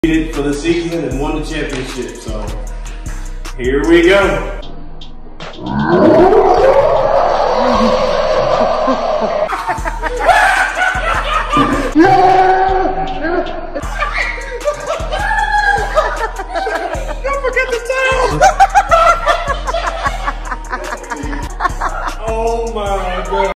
it for the season and won the championship. So here we go.